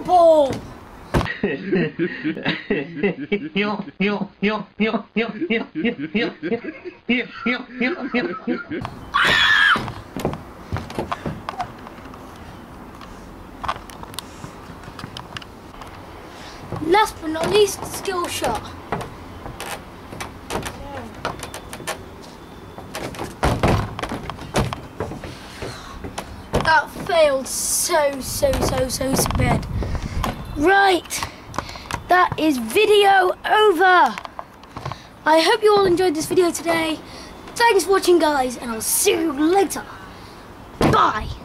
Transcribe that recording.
ball! Last but not least, skill shot. That failed so bad. Right, that is video over. I hope you all enjoyed this video today. Thanks for watching, guys, and I'll see you later. Bye.